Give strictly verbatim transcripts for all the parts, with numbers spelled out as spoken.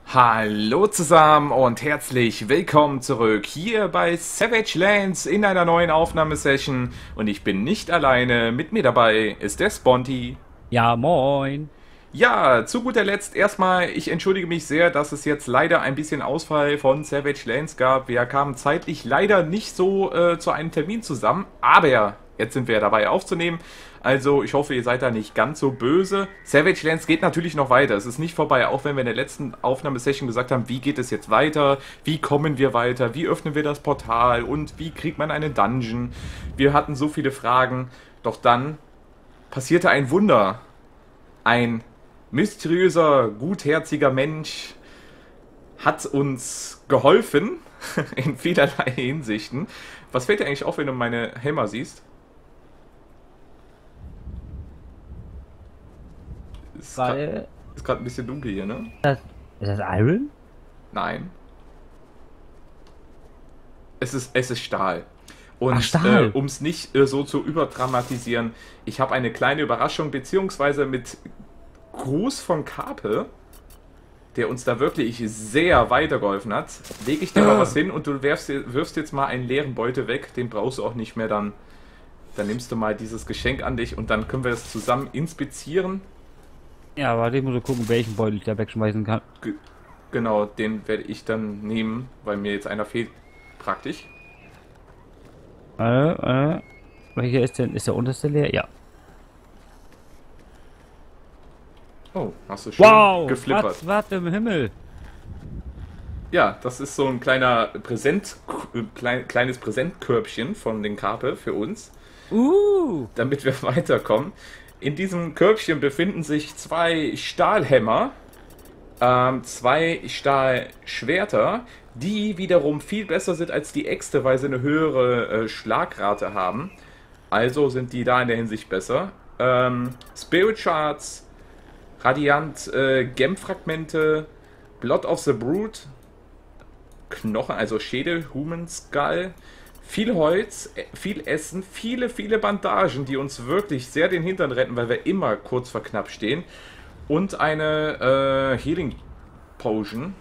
Hallo zusammen und herzlich willkommen zurück hier bei Savage Lands in einer neuen Aufnahmesession. Und ich bin nicht alleine, mit mir dabei ist der Sponty. Ja, moin. Ja, zu guter Letzt erstmal, ich entschuldige mich sehr, dass es jetzt leider ein bisschen Ausfall von Savage Lands gab. Wir kamen zeitlich leider nicht so äh, zu einem Termin zusammen, aber jetzt sind wir ja dabei aufzunehmen. Also ich hoffe, ihr seid da nicht ganz so böse. Savage Lands geht natürlich noch weiter. Es ist nicht vorbei, auch wenn wir in der letzten Aufnahmesession gesagt haben, wie geht es jetzt weiter, wie kommen wir weiter, wie öffnen wir das Portal und wie kriegt man eine Dungeon. Wir hatten so viele Fragen, doch dann passierte ein Wunder. Ein mysteriöser, gutherziger Mensch hat uns geholfen in vielerlei Hinsichten. Was fällt dir eigentlich auf, wenn du meine Helmer siehst? Ist gerade Weil, ist grad ein bisschen dunkel hier, ne? das, ist das Iron? Nein. Es ist, es ist Stahl. Ach, Und äh, Stahl. um es nicht äh, so zu überdramatisieren, ich habe eine kleine Überraschung, beziehungsweise mit Gruß von Kape, der uns da wirklich sehr weitergeholfen hat, lege ich dir mal was hin und du wirfst, wirfst jetzt mal einen leeren Beutel weg, den brauchst du auch nicht mehr, dann, dann nimmst du mal dieses Geschenk an dich und dann können wir es zusammen inspizieren. Ja, warte, ich muss gucken, welchen Beutel ich da wegschmeißen kann. Ge genau, den werde ich dann nehmen, weil mir jetzt einer fehlt. Praktisch. Äh, äh. Welcher ist denn? Ist der unterste leer? Ja. Oh, hast du schön Wow! geflippert. Was, was im Himmel? Ja, das ist so ein kleiner Präsent, klein, kleines Präsentkörbchen von den Kape für uns, Uh! damit wir weiterkommen. In diesem Körbchen befinden sich zwei Stahlhämmer, ähm, zwei Stahlschwerter, die wiederum viel besser sind als die Äxte, weil sie eine höhere äh, Schlagrate haben. Also sind die da in der Hinsicht besser. Ähm, Spirit Shards, Radiant äh, Gem-Fragmente, Blood of the Brood, Knochen, also Schädel, Human Skull, viel Holz, äh, viel Essen, viele, viele Bandagen, die uns wirklich sehr den Hintern retten, weil wir immer kurz vor knapp stehen. Und eine äh, Healing Potion.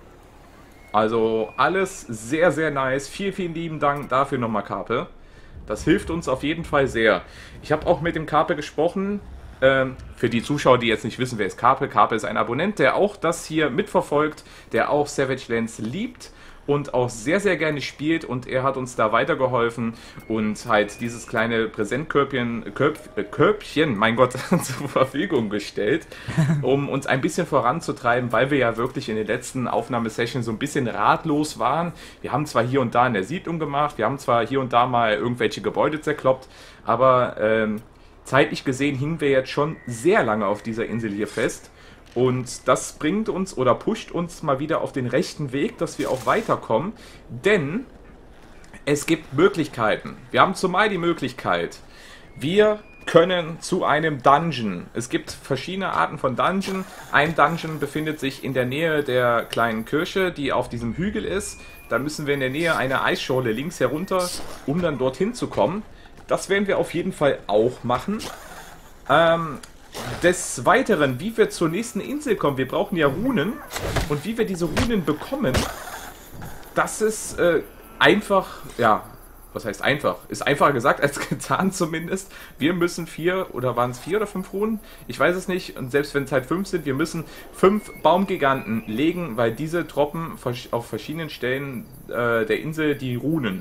Also alles sehr, sehr nice. Vielen, vielen lieben Dank dafür nochmal, Kape. Das hilft uns auf jeden Fall sehr. Ich habe auch mit dem Kape gesprochen. Ähm, für die Zuschauer, die jetzt nicht wissen, wer ist Kape. Kape ist ein Abonnent, der auch das hier mitverfolgt, der auch Savage Lands liebt und auch sehr, sehr gerne spielt, und er hat uns da weitergeholfen und halt dieses kleine Präsentkörbchen, Körbchen, äh, Körbchen, mein Gott, zur Verfügung gestellt, um uns ein bisschen voranzutreiben, weil wir ja wirklich in den letzten Aufnahmesessions so ein bisschen ratlos waren. Wir haben zwar hier und da in der Siedlung gemacht, wir haben zwar hier und da mal irgendwelche Gebäude zerkloppt, aber ähm, zeitlich gesehen hingen wir jetzt schon sehr lange auf dieser Insel hier fest. Und das bringt uns oder pusht uns mal wieder auf den rechten Weg, dass wir auch weiterkommen. Denn es gibt Möglichkeiten. Wir haben zumal die Möglichkeit, wir können zu einem Dungeon. Es gibt verschiedene Arten von Dungeon. Ein Dungeon befindet sich in der Nähe der kleinen Kirche, die auf diesem Hügel ist. Da müssen wir in der Nähe einer Eisschorle links herunter, um dann dorthin zu kommen. Das werden wir auf jeden Fall auch machen. Ähm... Des Weiteren, wie wir zur nächsten Insel kommen, wir brauchen ja Runen, und wie wir diese Runen bekommen, das ist äh, einfach, ja, was heißt einfach? Ist einfacher gesagt als getan zumindest. Wir müssen vier, oder waren es vier oder fünf Runen? Ich weiß es nicht, und selbst wenn es halt fünf sind, wir müssen fünf Baumgiganten legen, weil diese droppen auf verschiedenen Stellen äh, der Insel die Runen.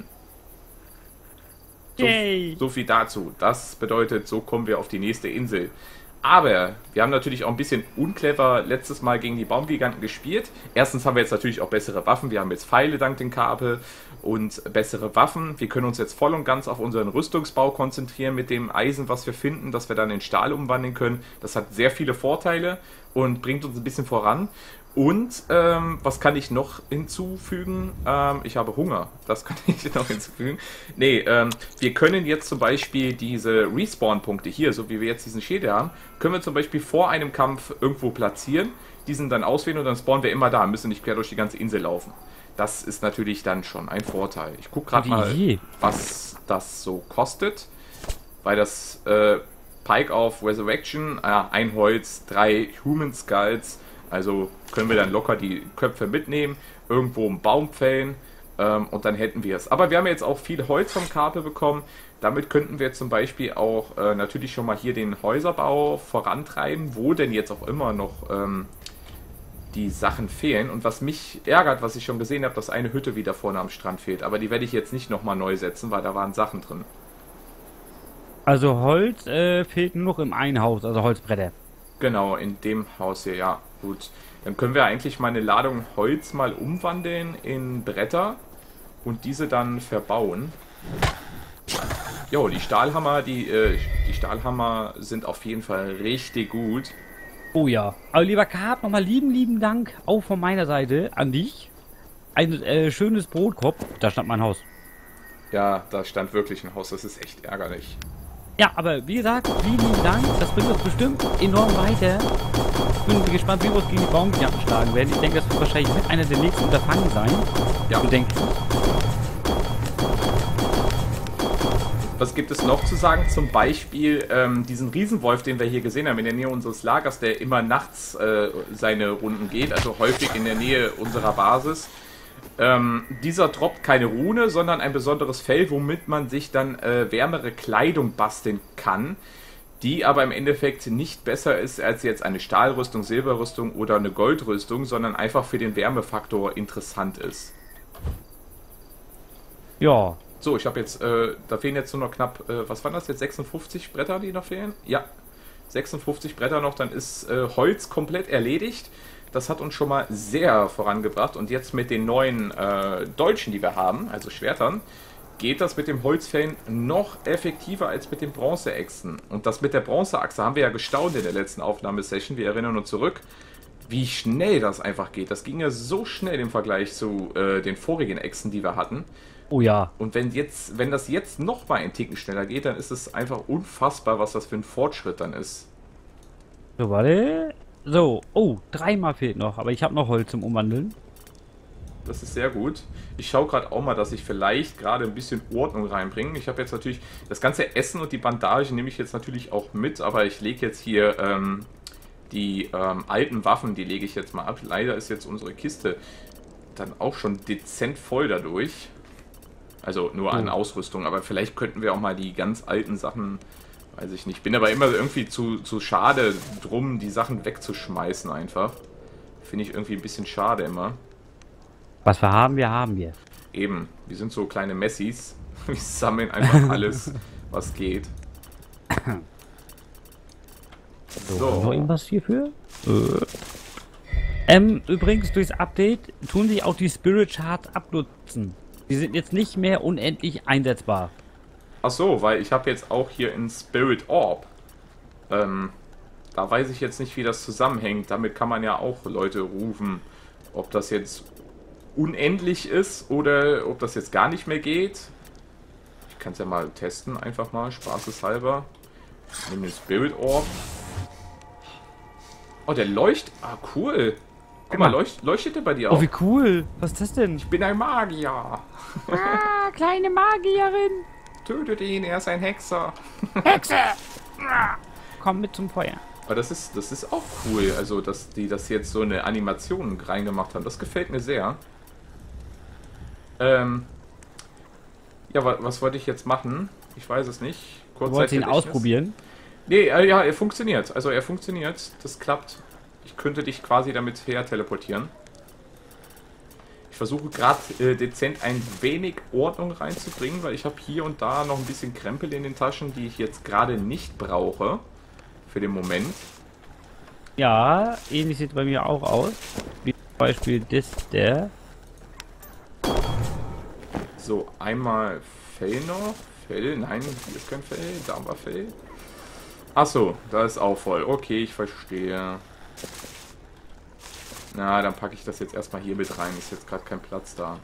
So, so viel dazu. Das bedeutet, so kommen wir auf die nächste Insel. Aber wir haben natürlich auch ein bisschen unclever letztes Mal gegen die Baumgiganten gespielt. Erstens haben wir jetzt natürlich auch bessere Waffen. Wir haben jetzt Pfeile dank den Kabel und bessere Waffen. Wir können uns jetzt voll und ganz auf unseren Rüstungsbau konzentrieren mit dem Eisen, was wir finden, dass wir dann in Stahl umwandeln können. Das hat sehr viele Vorteile und bringt uns ein bisschen voran. Und ähm, was kann ich noch hinzufügen? Ähm, ich habe Hunger. Das kann ich noch hinzufügen. Nee, ähm, wir können jetzt zum Beispiel diese Respawn-Punkte hier, so wie wir jetzt diesen Schädel haben, können wir zum Beispiel vor einem Kampf irgendwo platzieren, diesen dann auswählen und dann spawnen wir immer da, müssen nicht quer durch die ganze Insel laufen. Das ist natürlich dann schon ein Vorteil. Ich gucke gerade mal, was das so kostet, weil das äh, Pike of Resurrection, äh, ein Holz, drei Human Skulls, Also können wir dann locker die Köpfe mitnehmen, irgendwo einen Baum fällen ähm, und dann hätten wir es. Aber wir haben jetzt auch viel Holz vom Kape bekommen. Damit könnten wir zum Beispiel auch äh, natürlich schon mal hier den Häuserbau vorantreiben, wo denn jetzt auch immer noch ähm, die Sachen fehlen. Und was mich ärgert, was ich schon gesehen habe, dass eine Hütte wieder vorne am Strand fehlt. Aber die werde ich jetzt nicht nochmal neu setzen, weil da waren Sachen drin. Also Holz äh, fehlt nur noch im einen Haus, also Holzbretter. Genau, in dem Haus hier, ja. Gut. Dann können wir eigentlich mal eine Ladung Holz mal umwandeln in Bretter und diese dann verbauen. Jo, die Stahlhammer, die, äh, die Stahlhammer sind auf jeden Fall richtig gut. Oh ja. Aber lieber Carp, nochmal lieben, lieben Dank auch von meiner Seite an dich. Ein äh, schönes Brotkopf. Da stand mein Haus. Ja, da stand wirklich ein Haus, das ist echt ärgerlich. Ja, aber wie gesagt, vielen lieben Dank. Das bringt uns bestimmt enorm weiter. Ich bin gespannt, wie wir uns gegen die Baumgiganten schlagen werden. Ich denke, das wird wahrscheinlich mit einer der nächsten Unterfangen sein. Ja. Bedenken. Was gibt es noch zu sagen? Zum Beispiel ähm, diesen Riesenwolf, den wir hier gesehen haben in der Nähe unseres Lagers, der immer nachts äh, seine Runden geht, also häufig in der Nähe unserer Basis. Ähm, dieser droppt keine Rune, sondern ein besonderes Fell, womit man sich dann äh, wärmere Kleidung basteln kann, die aber im Endeffekt nicht besser ist als jetzt eine Stahlrüstung, Silberrüstung oder eine Goldrüstung, sondern einfach für den Wärmefaktor interessant ist. Ja. So, ich habe jetzt, äh, da fehlen jetzt nur noch knapp, äh, was waren das jetzt, sechsundfünfzig Bretter, die noch fehlen? Ja, sechsundfünfzig Bretter noch, dann ist äh, Holz komplett erledigt. Das hat uns schon mal sehr vorangebracht und jetzt mit den neuen äh, Dolchen, die wir haben, also Schwertern, geht das mit dem Holzfällen noch effektiver als mit den Bronzeäxten. Und das mit der Bronzeachse haben wir ja gestaunt in der letzten Aufnahmesession, wir erinnern uns zurück, wie schnell das einfach geht. Das ging ja so schnell im Vergleich zu äh, den vorigen Äxten, die wir hatten. Oh ja. Und wenn jetzt, wenn das jetzt noch mal ein Ticken schneller geht, dann ist es einfach unfassbar, was das für ein Fortschritt dann ist. So, warte. So, oh, dreimal fehlt noch, aber ich habe noch Holz zum Umwandeln. Das ist sehr gut. Ich schaue gerade auch mal, dass ich vielleicht gerade ein bisschen Ordnung reinbringe. Ich habe jetzt natürlich das ganze Essen und die Bandagen nehme ich jetzt natürlich auch mit, aber ich lege jetzt hier ähm, die ähm, alten Waffen, die lege ich jetzt mal ab. Leider ist jetzt unsere Kiste dann auch schon dezent voll dadurch. Also nur an Ausrüstung, aber vielleicht könnten wir auch mal die ganz alten Sachen, weiß ich nicht. Bin aber immer irgendwie zu, zu schade drum, die Sachen wegzuschmeißen einfach. Finde ich irgendwie ein bisschen schade immer. Was wir haben, wir haben wir. Eben, wir sind so kleine Messis. Wir sammeln einfach alles, was geht. So, So. noch irgendwas hierfür? Äh. Ähm, übrigens, durchs Update tun sich auch die Spirit Shards abnutzen. Die sind jetzt nicht mehr unendlich einsetzbar. Ach so, weil ich habe jetzt auch hier in Spirit Orb. Ähm, da weiß ich jetzt nicht, wie das zusammenhängt. Damit kann man ja auch Leute rufen. Ob das jetzt unendlich ist oder ob das jetzt gar nicht mehr geht. Ich kann es ja mal testen, einfach mal, spaßeshalber. Ich nehme den Spirit Orb. Oh, der leuchtet. Ah, cool. Guck mal, leucht, leuchtet der bei dir auch? Oh, wie cool. Was ist das denn? Ich bin ein Magier. Ah, kleine Magierin. Tötet ihn, er ist ein Hexer. Hexe. Komm mit zum Feuer. Aber das ist, das ist auch cool, also dass die das jetzt so eine Animation reingemacht haben. Das gefällt mir sehr. Ähm, ja, wa was wollte ich jetzt machen? Ich weiß es nicht. Du wolltest ihn ausprobieren? Nee, äh, ja, er funktioniert. Also er funktioniert. Das klappt. Ich könnte dich quasi damit her teleportieren. Ich versuche gerade äh, dezent ein wenig Ordnung reinzubringen, weil ich habe hier und da noch ein bisschen Krempel in den Taschen, die ich jetzt gerade nicht brauche. Für den Moment. Ja, ähnlich sieht bei mir auch aus. Wie zum Beispiel das der. So, einmal Fell noch. Fell, nein, hier ist kein Fell, da war Fell. Achso, da ist auch voll. Okay, ich verstehe. Na, dann packe ich das jetzt erstmal hier mit rein. Ist jetzt gerade kein Platz da.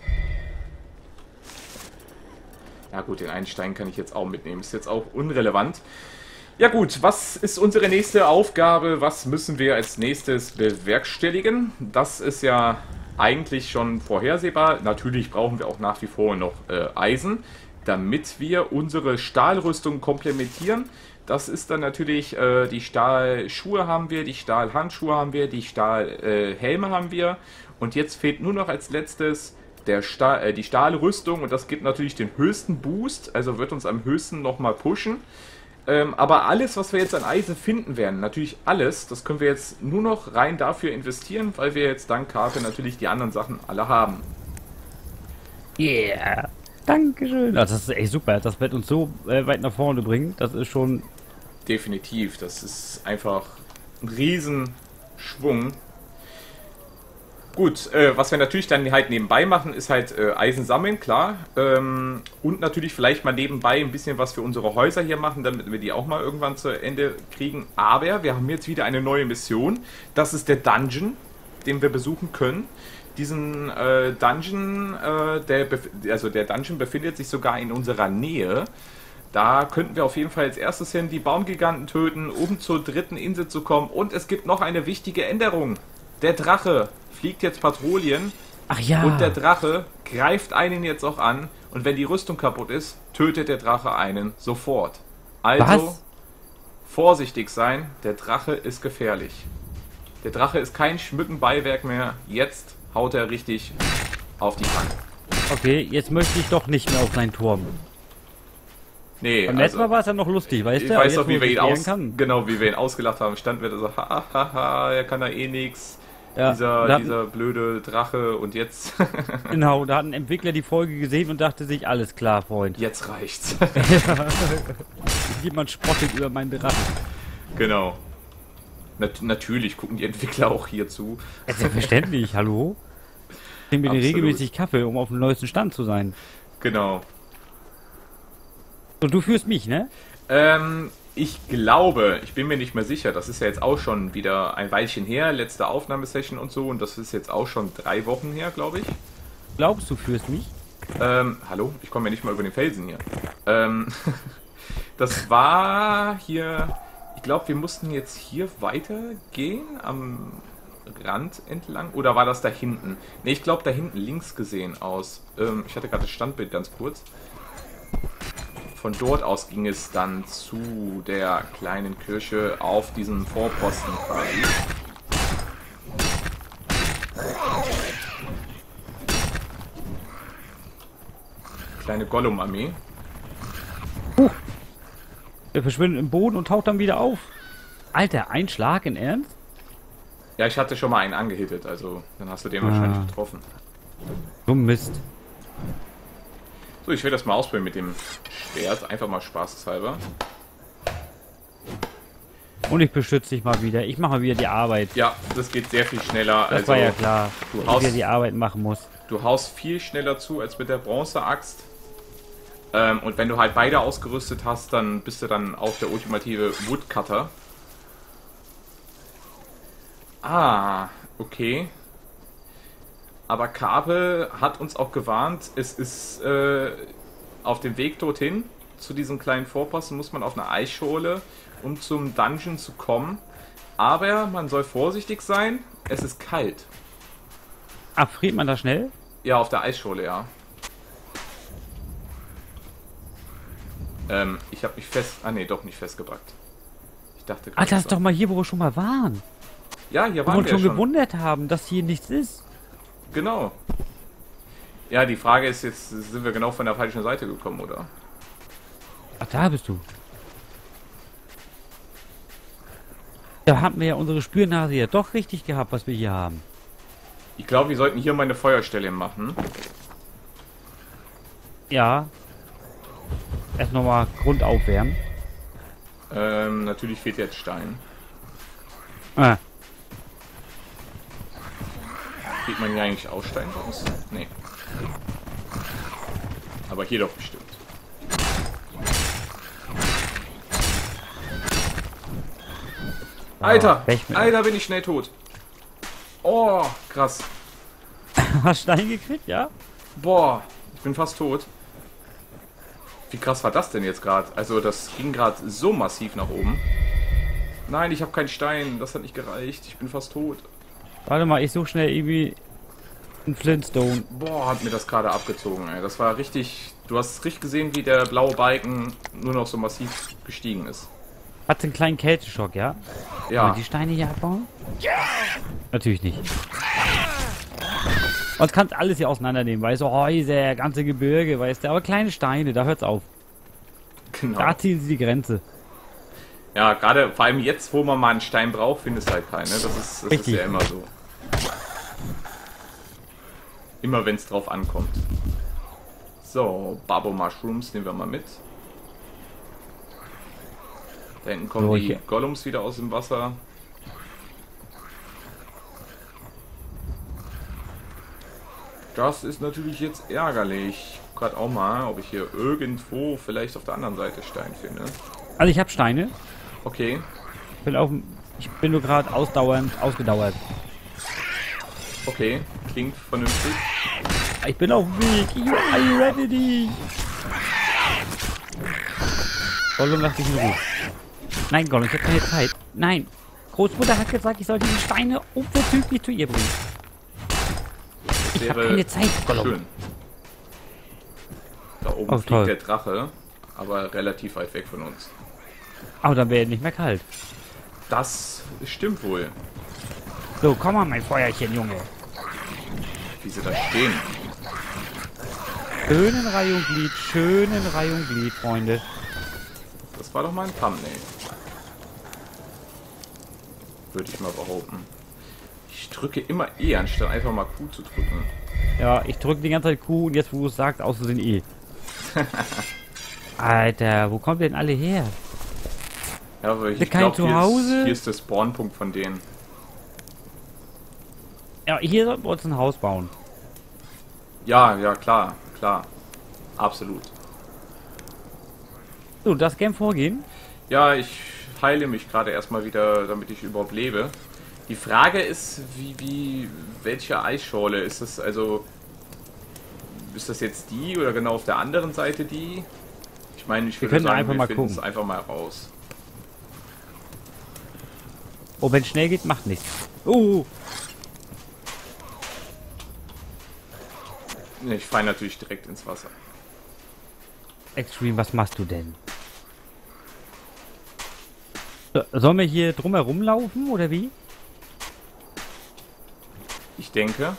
Ja gut, den einen Stein kann ich jetzt auch mitnehmen. Ist jetzt auch unrelevant. Ja gut, was ist unsere nächste Aufgabe? Was müssen wir als nächstes bewerkstelligen? Das ist ja eigentlich schon vorhersehbar. Natürlich brauchen wir auch nach wie vor noch äh, Eisen, damit wir unsere Stahlrüstung komplementieren. Das ist dann natürlich, äh, die Stahlschuhe haben wir, die Stahlhandschuhe haben wir, die Stahlhelme äh, Helme haben wir. Und jetzt fehlt nur noch als letztes der Stahl, äh, die Stahlrüstung. Und das gibt natürlich den höchsten Boost, also wird uns am höchsten nochmal pushen. Ähm, aber alles, was wir jetzt an Eisen finden werden, natürlich alles, das können wir jetzt nur noch rein dafür investieren, weil wir jetzt dank Karte natürlich die anderen Sachen alle haben. Yeah. Dankeschön. Also das ist echt super. Das wird uns so äh, weit nach vorne bringen. Das ist schon... Definitiv. Das ist einfach ein Riesenschwung. Gut, äh, was wir natürlich dann halt nebenbei machen, ist halt äh, Eisen sammeln, klar. Ähm, und natürlich vielleicht mal nebenbei ein bisschen was für unsere Häuser hier machen, damit wir die auch mal irgendwann zu Ende kriegen. Aber wir haben jetzt wieder eine neue Mission. Das ist der Dungeon, den wir besuchen können. Diesen äh, Dungeon, äh, der, also der Dungeon befindet sich sogar in unserer Nähe. Da könnten wir auf jeden Fall als erstes hin die Baumgiganten töten, um zur dritten Insel zu kommen. Und es gibt noch eine wichtige Änderung. Der Drache fliegt jetzt Patrouillen. Ach ja. Und der Drache greift einen jetzt auch an. Und wenn die Rüstung kaputt ist, tötet der Drache einen sofort. Also Was? Vorsichtig sein, der Drache ist gefährlich. Der Drache ist kein Schmückenbeiwerk mehr. Jetzt haut er richtig auf die Pfanne. Okay, jetzt möchte ich doch nicht mehr auf seinen Turm. Nee, Beim letzten Mal war es ja noch lustig, weißt ich du? weiß Aber doch, wie jetzt, wir wo ihn ich aus, lernen kann. genau, wie wir ihn ausgelacht haben, standen wir da so, ha, ha, ha, er kann da eh nix. Ja, dieser, da- dieser blöde Drache und jetzt, Genau, da hat ein Entwickler die Folge gesehen und dachte sich, alles klar, Freund. jetzt reicht's. Jemand spottet über meinen Drachen. Genau. Nat natürlich gucken die Entwickler auch hier zu. Ja, selbstverständlich, hallo? Trinken wir Absolut. regelmäßig Kaffee, um auf dem neuesten Stand zu sein. Genau. Und du führst mich, ne? Ähm, ich glaube, ich bin mir nicht mehr sicher, das ist ja jetzt auch schon wieder ein Weilchen her, letzte Aufnahmesession und so, und das ist jetzt auch schon drei Wochen her, glaube ich. Glaubst du, führst mich? Ähm, hallo? Ich komme ja nicht mal über den Felsen hier. Ähm, das war hier, ich glaube, wir mussten jetzt hier weitergehen, am Rand entlang, oder war das da hinten? Ne, ich glaube, da hinten links gesehen aus. Ähm, ich hatte gerade das Standbild ganz kurz. Von dort aus ging es dann zu der kleinen Kirche auf diesen Vorposten quasi. Kleine Gollum-Armee. Er verschwindet im Boden und taucht dann wieder auf. Alter, ein Schlag in Ernst? Ja, ich hatte schon mal einen angehittet, also dann hast du den Ah. wahrscheinlich getroffen. So Mist. So, ich will das mal ausprobieren mit dem Schwert, einfach mal spaßeshalber. Und ich beschütze dich mal wieder. Ich mache mal wieder die Arbeit. Ja, das geht sehr viel schneller. Das also, war ja klar, du dass ich haust- wieder die Arbeit machen muss. Du haust viel schneller zu als mit der Bronzeaxt. Ähm, und wenn du halt beide ausgerüstet hast, dann bist du dann auch der ultimative Woodcutter. Ah, okay. Aber Kabe hat uns auch gewarnt, es ist äh, auf dem Weg dorthin, zu diesem kleinen Vorposten, muss man auf eine Eisschole, um zum Dungeon zu kommen. Aber man soll vorsichtig sein, es ist kalt. Abfriert man da schnell? Ja, auf der Eisschole, ja. Ähm, ich habe mich fest... Ah, nee, doch nicht festgebackt. Ich dachte Ah, gerade, das ist doch mal hier, wo wir schon mal waren. Ja, hier Wo wir waren uns wir ja schon schon. gewundert haben, dass hier nichts ist. Genau. Ja, die Frage ist jetzt, sind wir genau von der falschen Seite gekommen, oder? Ach, da bist du. Da haben wir ja unsere Spürnase ja doch richtig gehabt, was wir hier haben. Ich glaube, wir sollten hier mal eine Feuerstelle machen. Ja. Erst nochmal Grund aufwärmen. Ähm, natürlich fehlt jetzt Stein. Ah. Kriegt man hier eigentlich auch Stein raus? Nee. Aber hier doch bestimmt. Alter! weg mit- Alter, bin ich schnell tot. Oh, krass. Hast Stein gekriegt, ja? Boah, ich bin fast tot. Wie krass war das denn jetzt gerade? Also das ging gerade so massiv nach oben. Nein, ich habe keinen Stein. Das hat nicht gereicht. Ich bin fast tot. Warte mal, ich suche schnell irgendwie einen Flintstone. Boah, hat mir das gerade abgezogen, ey. Das war richtig... Du hast richtig gesehen, wie der blaue Balken nur noch so massiv gestiegen ist. Hat einen kleinen Kälteschock, ja? Ja. Und die Steine hier abbauen? Natürlich nicht. Und kannst alles hier auseinandernehmen, weißt du, Häuser, ganze Gebirge, weißt du, aber kleine Steine, da hört's auf. Genau. Da ziehen sie die Grenze. Ja, gerade vor allem jetzt, wo man mal einen Stein braucht, findest du halt keinen. Ne? Das, ist, das ist Richtig. ja immer so. Immer wenn es drauf ankommt. So, Babo Mushrooms nehmen wir mal mit. Da hinten kommen So, die hier. Gollums wieder aus dem Wasser. Das ist natürlich jetzt ärgerlich. Ich guck grad auch mal, ob ich hier irgendwo vielleicht auf der anderen Seite Stein finde. Also ich habe Steine. Okay, Ich bin, auf, dem- ich bin nur gerade ausdauernd, ausgedauert. okay, klingt vernünftig. Ich bin auf dem Weg. You are ready? Gollum, lass dich in Ruhe. Nein, Gollum, ich habe keine Zeit. Nein. Großmutter hat gesagt, ich soll diese Steine unverzüglich zu ihr bringen. Ich habe keine Zeit, Gollum. Schön. Da oben Oh, fliegt toll. der Drache, aber relativ weit weg von uns. Aber dann wäre nicht mehr kalt. Das stimmt wohl, So, komm mal, mein Feuerchen, Junge. wie sie da stehen. Schön in Reihe und Glied, schön in Reihe und Glied, Freunde. Das war doch mal ein Thumbnail. Würde ich mal behaupten. Ich drücke immer E, anstatt einfach mal Q zu drücken. Ja, ich drücke die ganze Zeit Q und jetzt, wo es sagt, aus Versehen E. Alter, wo kommt denn alle her? Ja, aber ich Ist kein glaube, hier, ist- Zuhause? hier ist der Spawnpunkt von denen. Ja, hier sollten wir uns ein Haus bauen. Ja, ja, klar, klar. Absolut. So, das Game vorgehen. Ja, ich heile mich gerade erstmal wieder, damit ich überhaupt lebe. Die Frage ist, wie, wie, welche Eisschorle ist das? Also, ist das jetzt die oder genau auf der anderen Seite die? Ich meine, ich Wir würde können sagen, einfach wir mal finden es gucken. einfach mal raus. Oh, wenn es schnell geht, macht nichts. Oh, Ne, Ich falle natürlich direkt ins Wasser. Extreme, was machst du denn? So, sollen wir hier drumherum laufen, oder wie? Ich denke,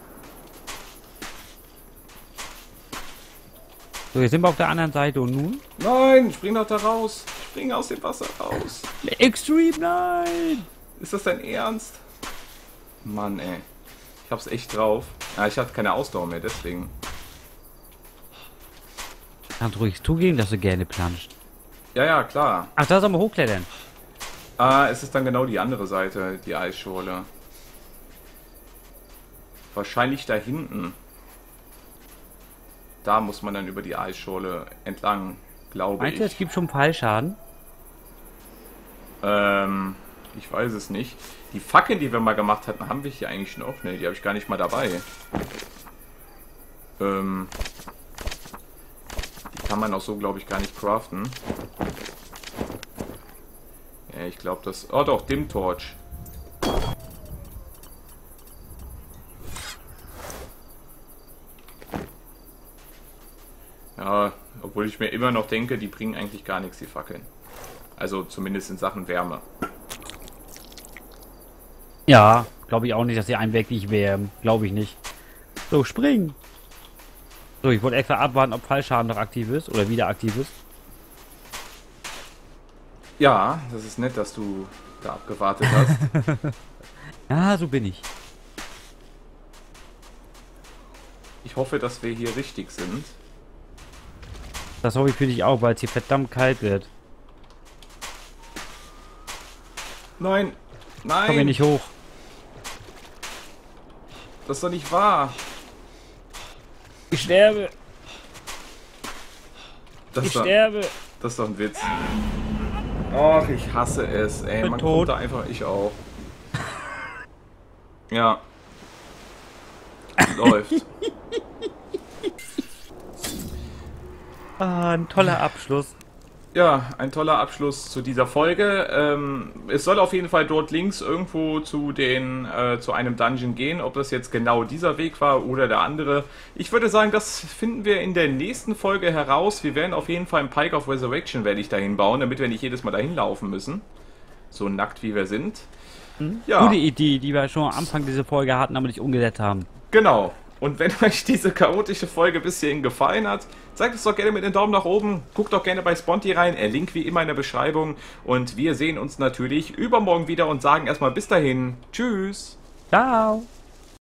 So, jetzt sind wir auf der anderen Seite und nun? nein, spring doch da raus. Spring aus dem Wasser raus. Extreme, nein! Ist das dein Ernst? Mann, ey. Ich hab's echt drauf. Ja, ich hatte keine Ausdauer mehr, deswegen. Kannst ruhig zugeben, dass du gerne planscht. Ja, ja, klar. Ach, da sollen wir hochklettern. Ah, es ist dann genau die andere Seite, die Eisschorle. Wahrscheinlich da hinten. Da muss man dann über die Eisschorle entlang, glaube Meinst du, es ich. gibt schon Fallschaden? Ähm, ich weiß es nicht. Die Fackeln, die wir mal gemacht hatten, haben wir hier eigentlich noch. Ne, die habe ich gar nicht mal dabei. Ähm, die kann man auch so, glaube ich, gar nicht craften. Ja, ich glaube, das... Oh doch, Dim Torch. Ja, obwohl ich mir immer noch denke, die bringen eigentlich gar nichts, die Fackeln. Also zumindest in Sachen Wärme. Ja, glaube ich auch nicht, dass sie einen wirklich wärmen. Glaube ich nicht. So, springen! So, ich wollte extra abwarten, ob Fallschaden noch aktiv ist oder wieder aktiv ist. Ja, das ist nett, dass du da abgewartet hast. Ja, so bin ich. Ich hoffe, dass wir hier richtig sind. Das hoffe ich für dich auch, weil es hier verdammt kalt wird. Nein, nein, Komm hier nicht hoch. das ist doch nicht wahr. Ich sterbe. Das Ich ist, doch, sterbe. das ist doch ein Witz. Och, ich hasse es, ey. Bin Man tot. kommt da einfach, ich auch. Ja. Läuft. Ah, ein toller Abschluss. Ja, ein toller Abschluss zu dieser Folge. Ähm, es soll auf jeden Fall dort links irgendwo zu den äh, zu einem Dungeon gehen, ob das jetzt genau dieser Weg war oder der andere. Ich würde sagen, das finden wir in der nächsten Folge heraus. Wir werden auf jeden Fall einen Pike of Resurrection werde ich dahin bauen, damit wir nicht jedes Mal dahin laufen müssen. So nackt wie wir sind. Hm? Ja. Gute Idee, die wir schon am Anfang dieser Folge hatten, aber nicht umgesetzt haben. Genau. Und wenn euch diese chaotische Folge bis hierhin gefallen hat, zeigt es doch gerne mit dem Daumen nach oben. Guckt doch gerne bei Sponti rein. Er Link wie immer in der Beschreibung. Und wir sehen uns natürlich übermorgen wieder und sagen erstmal bis dahin. Tschüss. Ciao.